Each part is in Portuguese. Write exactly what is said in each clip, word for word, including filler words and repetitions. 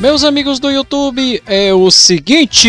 Meus amigos do YouTube, é o seguinte.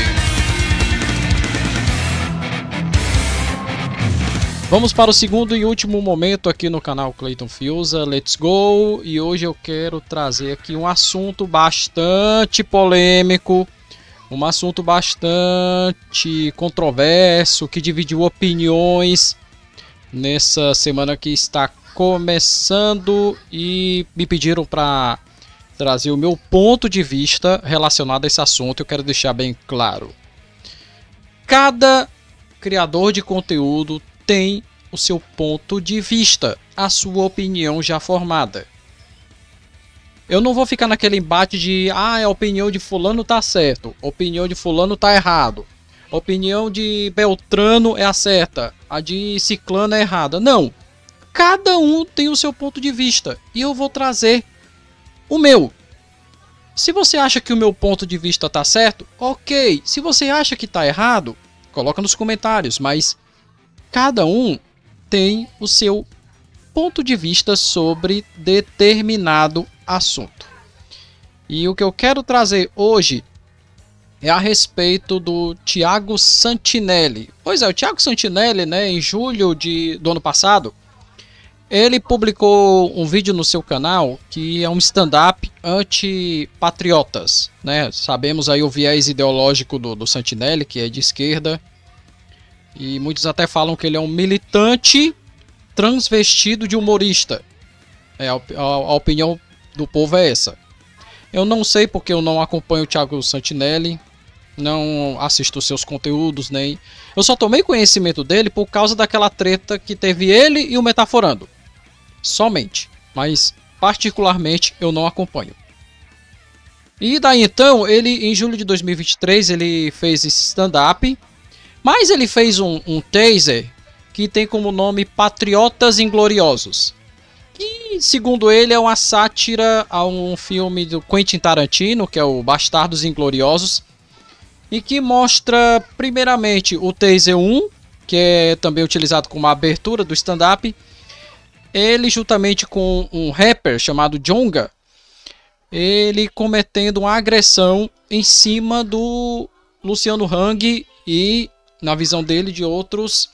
Vamos para o segundo e último momento aqui no canal Clayton Fiuza, let's go! E hoje eu quero trazer aqui um assunto bastante polêmico, um assunto bastante controverso, que dividiu opiniões nessa semana que está começando e me pediram para trazer o meu ponto de vista relacionado a esse assunto. Eu quero deixar bem claro. Cada criador de conteúdo tem o seu ponto de vista, a sua opinião já formada. Eu não vou ficar naquele embate de ah, a opinião de fulano tá certo, a opinião de fulano tá errado, a opinião de Beltrano é a certa, a de Ciclano é errada. Não, cada um tem o seu ponto de vista e eu vou trazer o meu. Se você acha que o meu ponto de vista tá certo, ok. Se você acha que tá errado, coloca nos comentários, mas cada um tem o seu ponto de vista sobre determinado assunto. E o que eu quero trazer hoje é a respeito do Thiago Santinelli. Pois é, o Thiago Santinelli, né, em julho de, do ano passado, ele publicou um vídeo no seu canal que é um stand-up anti-patriotas, né? Sabemos aí o viés ideológico do, do Santinelli, que é de esquerda. E muitos até falam que ele é um militante transvestido de humorista. É, a, a, a opinião do povo é essa. Eu não sei porque eu não acompanho o Thiago Santinelli, não assisto seus conteúdos, nem... Eu só tomei conhecimento dele por causa daquela treta que teve ele e o Metaforando. Somente. Mas, particularmente, eu não acompanho. E daí então, ele, em julho de dois mil e vinte e três, ele fez esse stand-up. Mas ele fez um, um teaser que tem como nome Patriotas Ingloriosos. Que, segundo ele, é uma sátira a um filme do Quentin Tarantino, que é o Bastardos Ingloriosos. E que mostra, primeiramente, o teaser um, que é também utilizado como abertura do stand-up. Ele, juntamente com um rapper chamado Djonga, ele cometendo uma agressão em cima do Luciano Hang e, na visão dele, de outros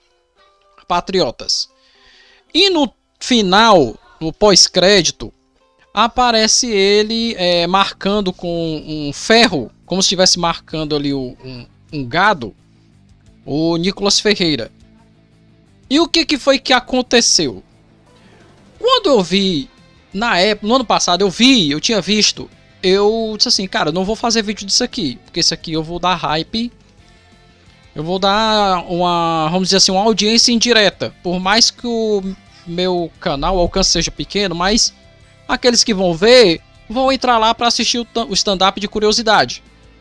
patriotas. E no final, no pós-crédito, aparece ele é, marcando com um ferro, como se estivesse marcando ali o, um, um gado, o Nicolas Ferreira. E o que, que foi que aconteceu? Quando eu vi, na época, no ano passado, eu vi, eu tinha visto, eu disse assim, cara, eu não vou fazer vídeo disso aqui, porque isso aqui eu vou dar hype, eu vou dar uma, vamos dizer assim, uma audiência indireta. Por mais que o meu canal, o alcance seja pequeno, mas aqueles que vão ver, vão entrar lá para assistir o stand-up de curiosidade.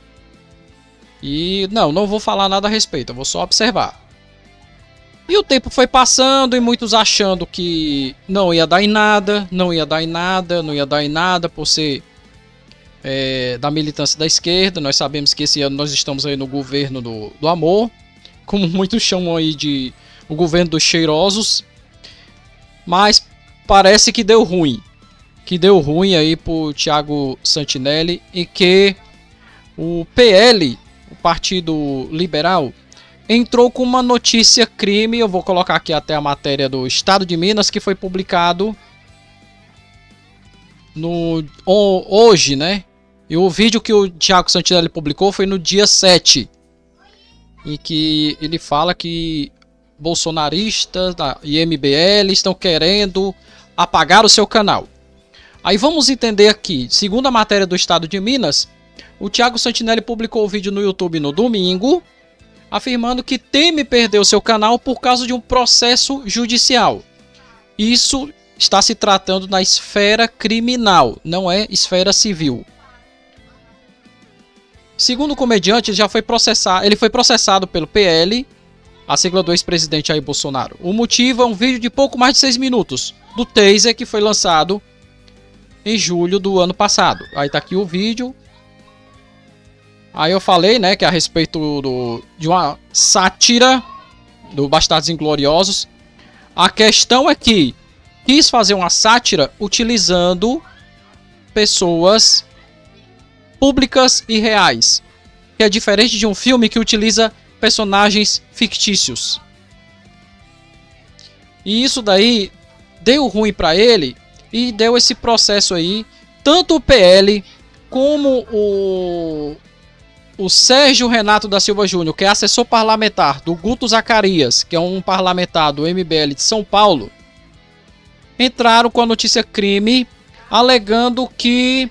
E não, não vou falar nada a respeito, eu vou só observar. E o tempo foi passando e muitos achando que não ia dar em nada, não ia dar em nada, não ia dar em nada por ser é, da militância da esquerda. Nós sabemos que esse ano nós estamos aí no governo do, do amor, como muitos chamam aí de o governo dos cheirosos. Mas parece que deu ruim, que deu ruim aí pro Thiago Santinelli e que o P L, o Partido Liberal, entrou com uma notícia crime. Eu vou colocar aqui até a matéria do Estado de Minas, que foi publicado no, hoje, né? E o vídeo que o Thiago Santinelli publicou foi no dia sete. Em que ele fala que bolsonaristas e M B L estão querendo apagar o seu canal. Aí vamos entender aqui. Segundo a matéria do Estado de Minas, o Thiago Santinelli publicou o vídeo no YouTube no domingo, afirmando que teme perder o seu canal por causa de um processo judicial. Isso está se tratando na esfera criminal, não é esfera civil. Segundo o comediante, ele já foi processado, ele foi processado pelo P L, a sigla do ex-presidente Jair Bolsonaro. O motivo é um vídeo de pouco mais de seis minutos do taser que foi lançado em julho do ano passado. Aí tá aqui o vídeo. Aí eu falei, né, que a respeito do, de uma sátira do Bastardos Ingloriosos. A questão é que quis fazer uma sátira utilizando pessoas públicas e reais, que é diferente de um filme que utiliza personagens fictícios. E isso daí deu ruim para ele e deu esse processo aí. Tanto o P L como o, o Sérgio Renato da Silva Júnior, que é assessor parlamentar do Guto Zacarias, que é um parlamentar do M B L de São Paulo, entraram com a notícia crime, alegando que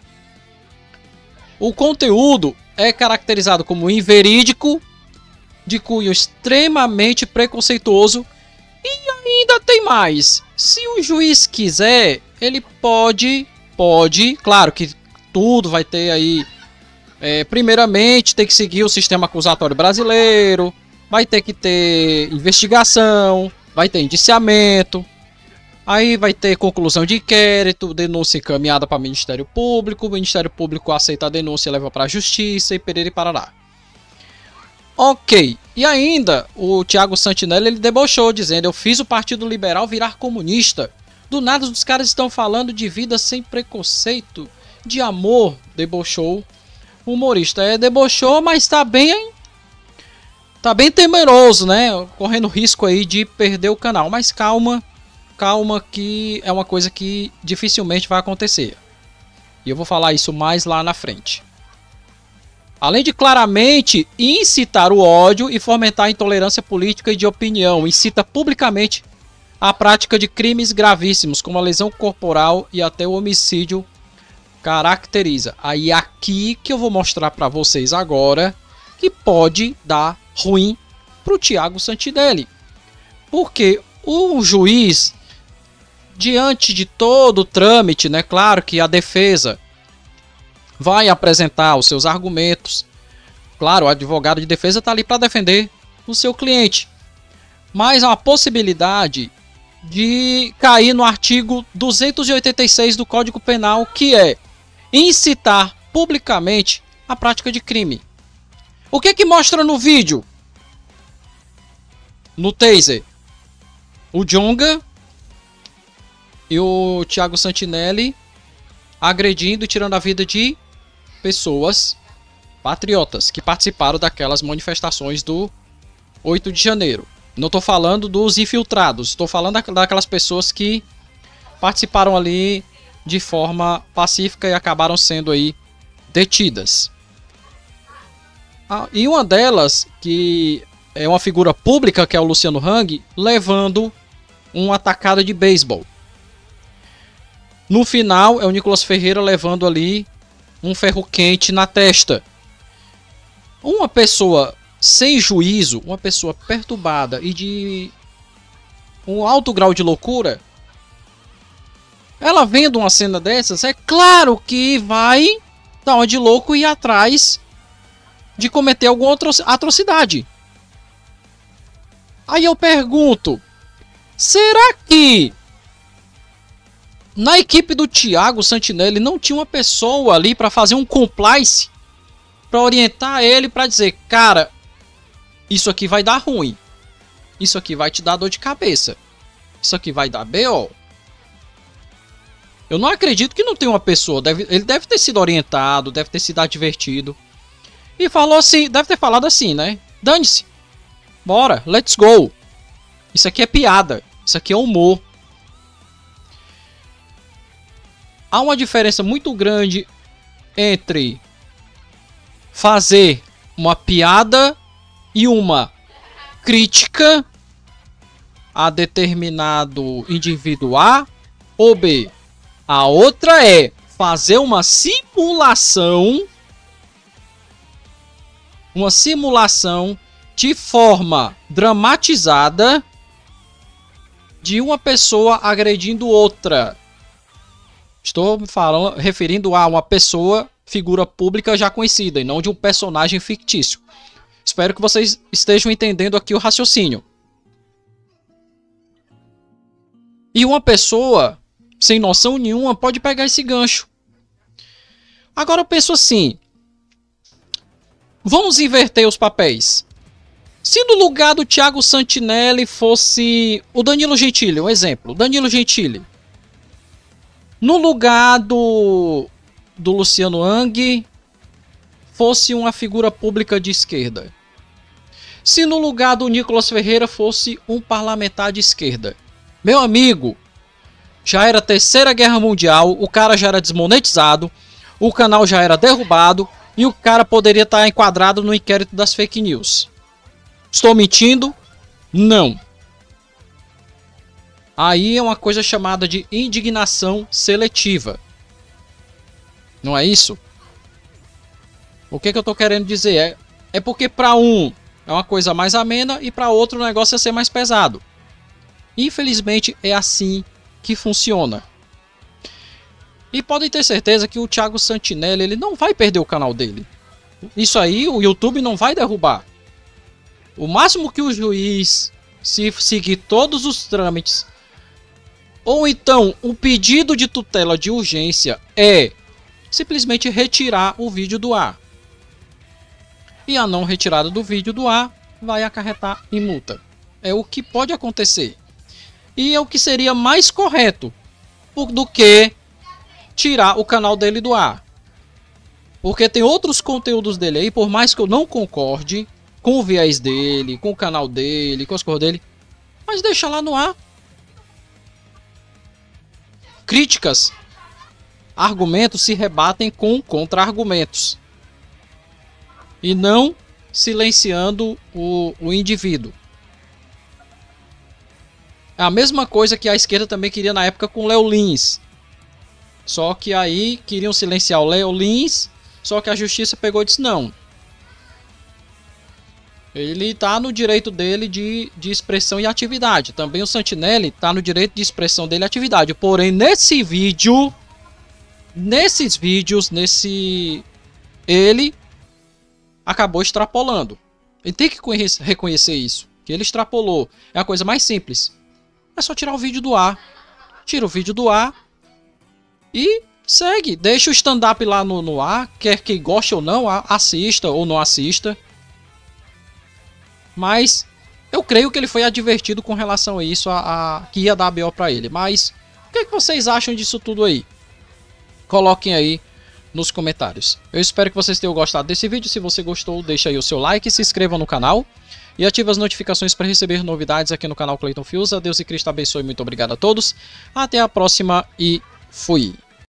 o conteúdo é caracterizado como inverídico, de cunho extremamente preconceituoso, e ainda tem mais. Se o juiz quiser, ele pode, pode, claro que tudo vai ter aí, é, primeiramente tem que seguir o sistema acusatório brasileiro, vai ter que ter investigação, vai ter indiciamento, aí vai ter conclusão de inquérito, denúncia encaminhada para o Ministério Público, o Ministério Público aceita a denúncia e leva para a Justiça e perere parará. Ok, e ainda o Thiago Santinelli ele debochou dizendo: eu fiz o Partido Liberal virar comunista. Do nada os caras estão falando de vida sem preconceito, de amor, debochou o humorista. É, debochou, mas tá bem, tá bem temeroso, né? Correndo risco aí de perder o canal. Mas calma, calma que é uma coisa que dificilmente vai acontecer. E eu vou falar isso mais lá na frente. Além de claramente incitar o ódio e fomentar a intolerância política e de opinião, incita publicamente a prática de crimes gravíssimos, como a lesão corporal e até o homicídio caracteriza. Aí aqui que eu vou mostrar para vocês agora que pode dar ruim para o Thiago Santinelli. Porque o juiz, diante de todo o trâmite, né, claro que a defesa vai apresentar os seus argumentos. Claro, o advogado de defesa está ali para defender o seu cliente. Mas há uma possibilidade de cair no artigo duzentos e oitenta e seis do Código Penal, que é incitar publicamente a prática de crime. O que que mostra no vídeo? No taser, o Djonga e o Thiago Santinelli agredindo e tirando a vida de pessoas patriotas que participaram daquelas manifestações do oito de janeiro. Não estou falando dos infiltrados, estou falando daquelas pessoas que participaram ali de forma pacífica e acabaram sendo aí detidas. Ah, e uma delas, que é uma figura pública, que é o Luciano Hang, levando uma tacada de beisebol. No final é o Nicolas Ferreira levando ali um ferro quente na testa. Uma pessoa sem juízo, uma pessoa perturbada e de um alto grau de loucura, ela vendo uma cena dessas, é claro que vai dar uma de louco e ir atrás de cometer alguma atrocidade. Aí eu pergunto, será que na equipe do Thiago Santinelli não tinha uma pessoa ali para fazer um compliance, para orientar ele, para dizer, cara, isso aqui vai dar ruim, isso aqui vai te dar dor de cabeça, isso aqui vai dar B O. Eu não acredito que não tenha uma pessoa, deve, ele deve ter sido orientado, deve ter sido advertido, e falou assim, deve ter falado assim, né? Dane-se, bora, let's go, isso aqui é piada, isso aqui é humor. Há uma diferença muito grande entre fazer uma piada e uma crítica a determinado indivíduo A ou B. A outra é fazer uma simulação, uma simulação de forma dramatizada de uma pessoa agredindo outra. Estou falando, referindo a uma pessoa, figura pública já conhecida, e não de um personagem fictício. Espero que vocês estejam entendendo aqui o raciocínio. E uma pessoa sem noção nenhuma pode pegar esse gancho. Agora eu penso assim, vamos inverter os papéis. Se no lugar do Thiago Santinelli fosse o Danilo Gentili, um exemplo, Danilo Gentili. No lugar do, do Luciano Hang fosse uma figura pública de esquerda? Se no lugar do Nicolas Ferreira fosse um parlamentar de esquerda? Meu amigo, já era a Terceira Guerra Mundial, o cara já era desmonetizado, o canal já era derrubado e o cara poderia estar enquadrado no inquérito das fake news. Estou mentindo? Não. Aí é uma coisa chamada de indignação seletiva. Não é isso? O que, que eu estou querendo dizer? É, é porque para um é uma coisa mais amena e para outro o negócio é ser mais pesado. Infelizmente é assim que funciona. E podem ter certeza que o Thiago Santinelli ele não vai perder o canal dele. Isso aí o YouTube não vai derrubar. O máximo que o juiz, se seguir todos os trâmites, ou então o pedido de tutela de urgência é simplesmente retirar o vídeo do ar. E a não retirada do vídeo do ar vai acarretar em multa. É o que pode acontecer. E é o que seria mais correto do que tirar o canal dele do ar. Porque tem outros conteúdos dele aí, por mais que eu não concorde com o viés dele, com o canal dele, com as cores dele, mas deixa lá no ar. Críticas, argumentos se rebatem com contra-argumentos. E não silenciando o, o indivíduo. É a mesma coisa que a esquerda também queria na época com o Léo Lins. Só que aí queriam silenciar o Léo Lins, só que a justiça pegou e disse não. Ele está no direito dele de, de expressão e atividade. Também o Santinelli está no direito de expressão dele e atividade. Porém, nesse vídeo, nesses vídeos, nesse... ele acabou extrapolando. Ele tem que reconhecer isso, que ele extrapolou. É a coisa mais simples. É só tirar o vídeo do ar. Tira o vídeo do ar e segue. Deixa o stand-up lá no, no ar. Quer que goste ou não, assista ou não assista. Mas eu creio que ele foi advertido com relação a isso, a, a que ia dar B O pra ele. Mas o que, é que vocês acham disso tudo aí? Coloquem aí nos comentários. Eu espero que vocês tenham gostado desse vídeo. Se você gostou, deixa aí o seu like, se inscreva no canal e ative as notificações para receber novidades aqui no canal Clayton Fiuza. Deus e Cristo abençoe. Muito obrigado a todos. Até a próxima e fui.